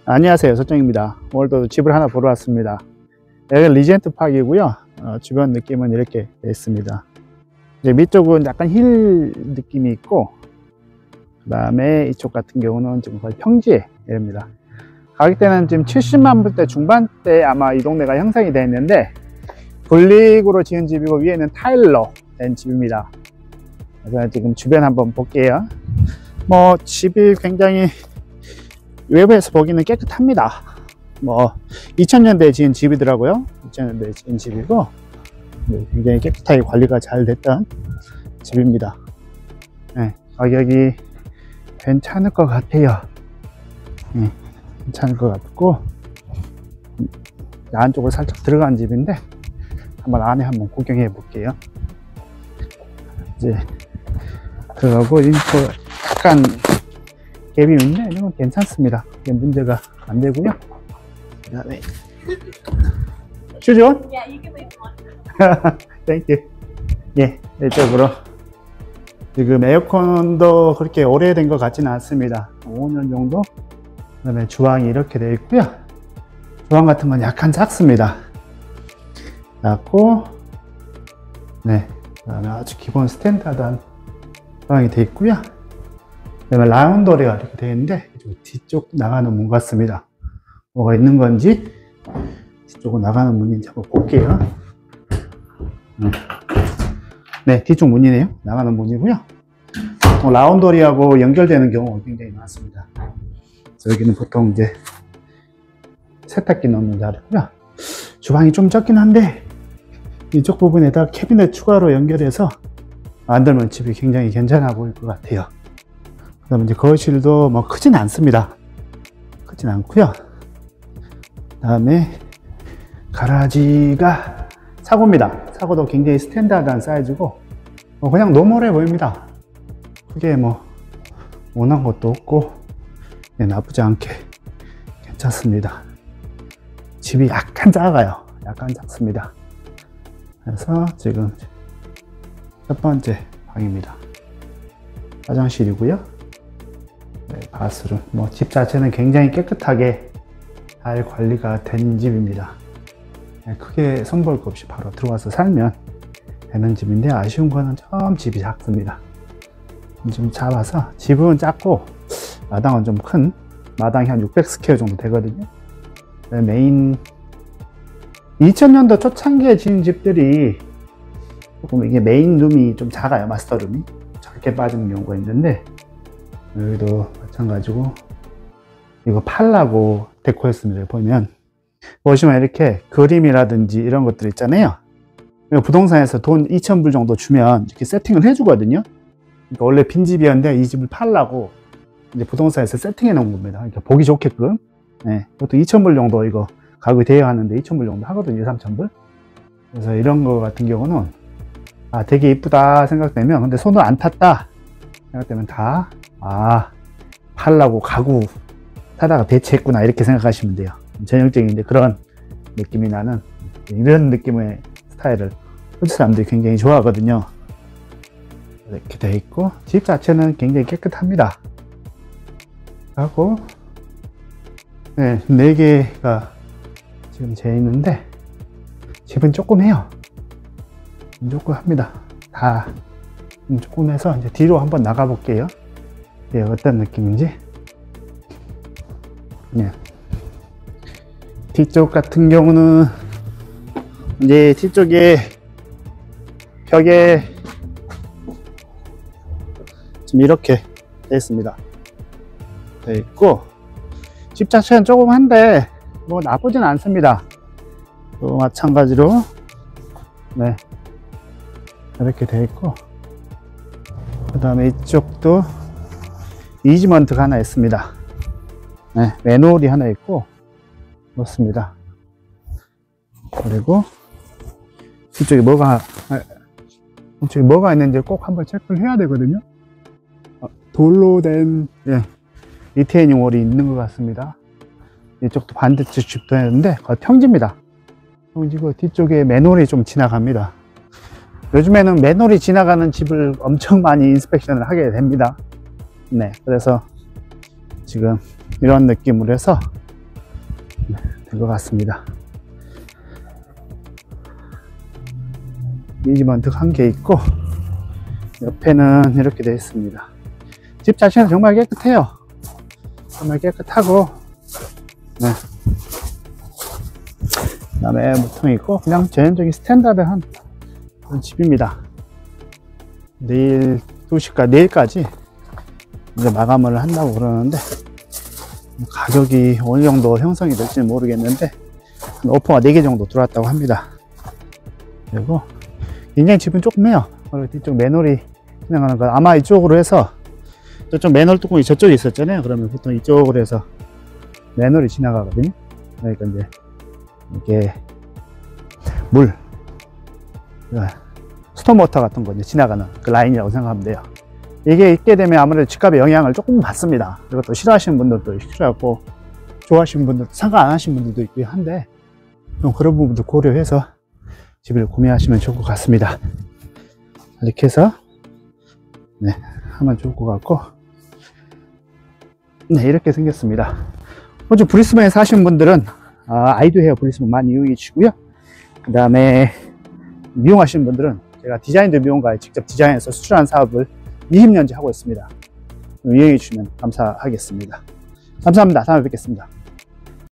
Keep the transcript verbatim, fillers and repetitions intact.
안녕하세요, 소정입니다. 오늘도 집을 하나 보러 왔습니다. 여기 리젠트 파크이고요. 어, 주변 느낌은 이렇게 되어 있습니다. 이제 밑쪽은 약간 힐 느낌이 있고, 그 다음에 이쪽 같은 경우는 지금 거의 평지입니다. 가격대는 지금 칠십만 불대 중반대 아마 이 동네가 형성이 되어 있는데, 블릭으로 지은 집이고 위에는 타일로 된 집입니다. 그래서 지금 주변 한번 볼게요. 뭐 집이 굉장히 외부에서 보기는 깨끗합니다. 뭐 이천 년대에 지은 집이더라고요. 이천 년대에 지은 집이고 굉장히 깨끗하게 관리가 잘 됐던 집입니다. 네, 가격이 괜찮을 것 같아요. 네, 괜찮을 것 같고, 안쪽으로 살짝 들어간 집인데 한번 안에 한번 구경해 볼게요. 이제 들어가고 인포 약간 갭이 있는데 이건 괜찮습니다. 이게 문제가 안 되고요. 그 다음에 슈즈 온? 땡큐. 예, 이쪽으로 지금 에어컨도 그렇게 오래된 것 같지는 않습니다. 오 년 정도. 그 다음에 주방이 이렇게 되어 있고요. 주방 같은 건 약간 작습니다. 작고, 네, 그 다음에 아주 기본 스탠다드한 주방이 되어 있고요. 그 다음에 라운더리가 이렇게 되어 있는데 뒤쪽 나가는 문 같습니다. 뭐가 있는 건지 뒤쪽으로 나가는 문인지 한번 볼게요. 네, 뒤쪽 문이네요. 나가는 문이고요. 뭐 라운더리하고 연결되는 경우가 굉장히 많습니다. 여기는 보통 이제 세탁기 넣는 자리고요. 주방이 좀 적긴 한데 이쪽 부분에다 캐비넷 추가로 연결해서 만들면 집이 굉장히 괜찮아 보일 것 같아요. 그 다음에 이제 거실도 뭐 크진 않습니다. 크진 않고요. 그 다음에 가라지가 사고입니다. 사고도 굉장히 스탠다드한 사이즈고 뭐 그냥 노멀해 보입니다. 크게 뭐 원한 것도 없고, 네, 나쁘지 않게 괜찮습니다. 집이 약간 작아요. 약간 작습니다. 그래서 지금 첫 번째 방입니다. 화장실이고요. 네, 바스룸. 뭐 집 자체는 굉장히 깨끗하게 잘 관리가 된 집입니다. 네, 크게 손볼 거 없이 바로 들어와서 살면 되는 집인데, 아쉬운 거는 좀 집이 작습니다. 좀 작아서, 집은 작고 마당은 좀 큰, 마당이 한 육백 스퀘어 정도 되거든요. 네, 메인 이천 년도 초창기에 지은 집들이 조금 이게 메인 룸이 좀 작아요. 마스터룸이 작게 빠지는 경우가 있는데, 여기도 마찬가지고 이거 팔라고 데코했습니다. 보면 보시면 이렇게 그림이라든지 이런 것들 있잖아요. 부동산에서 돈 이천 불 정도 주면 이렇게 세팅을 해주거든요. 그러니까 원래 빈집이었는데 이 집을 팔라고 이제 부동산에서 세팅해 놓은 겁니다. 그러니까 보기 좋게끔. 네, 이것도 이천 불 정도 이거 가격이 돼야 하는데 이천 불 정도 하거든요. 이삼천 불. 그래서 이런 거 같은 경우는 아, 되게 이쁘다 생각되면, 근데 손을 안 탔다 생각되면 다 아, 팔라고 가구 사다가 배치했구나 이렇게 생각하시면 돼요. 전형적인 이제 그런 느낌이 나는 이런 느낌의 스타일을 호주 사람들이 굉장히 좋아하거든요. 이렇게 되어 있고, 집 자체는 굉장히 깨끗합니다. 하고, 네, 네 개가 지금 재 있는데 집은 조금 해요. 조금 합니다. 다 조금 해서 이제 뒤로 한번 나가 볼게요. 네, 어떤 느낌인지. 네. 뒤쪽 같은 경우는 이제 뒤쪽에 벽에 지금 이렇게 되어 있습니다. 되어 있고, 집 자체는 조금 한데 뭐 나쁘진 않습니다. 또 마찬가지로 네, 이렇게 되어 있고, 그 다음에 이쪽도 이지먼트가 하나 있습니다. 네, 맨홀이 하나 있고 그렇습니다. 그리고 이쪽에 뭐가 이쪽에 뭐가 있는지 꼭 한번 체크를 해야 되거든요. 돌로 된 예, 리테이닝 월이 있는 것 같습니다. 이쪽도 반대쪽 집도 했는데 거의 평지입니다. 평지고 뒤쪽에 맨홀이 좀 지나갑니다. 요즘에는 맨홀이 지나가는 집을 엄청 많이 인스펙션을 하게 됩니다. 네, 그래서 지금 이런 느낌으로 해서 된 것 같습니다. 미니먼트 한 개 있고, 옆에는 이렇게 되어 있습니다. 집 자체는 정말 깨끗해요. 정말 깨끗하고, 네. 그 다음에 무통이 있고, 그냥 전형적인 스탠다드한 그런 집입니다. 내일 두 시까지, 내일까지 이제 마감을 한다고 그러는데, 가격이 어느 정도 형성이 될지는 모르겠는데, 오퍼가 네 개 정도 들어왔다고 합니다. 그리고 굉장히 집은 조그매요. 이쪽 맨홀이 지나가는 거, 아마 이쪽으로 해서, 저쪽 맨홀 뚜껑이 저쪽에 있었잖아요. 그러면 보통 이쪽으로 해서 맨홀이 지나가거든요. 그러니까 이제 이게 물, 스톰워터 같은 거 이제 지나가는 그 라인이라고 생각하면 돼요. 이게 있게 되면 아무래도 집값에 영향을 조금 받습니다. 그리고 또 싫어하시는 분들도 싫어하고, 좋아하시는 분들도 상관 안 하시는 분들도 있고 한데, 좀 그런 부분도 고려해서 집을 구매하시면 좋을 것 같습니다. 이렇게 해서 네, 하면 좋을 것 같고, 네, 이렇게 생겼습니다. 호주 브리스번에 사시는 분들은 아, 아이도 헤어 브리스번 많이 이용해 주시고요. 그 다음에 미용하시는 분들은 제가 디자인드 미용가에 직접 디자인해서 수출하는 사업을 이십 년째 하고 있습니다. 이용해 주시면 감사하겠습니다. 감사합니다. 다음에 뵙겠습니다.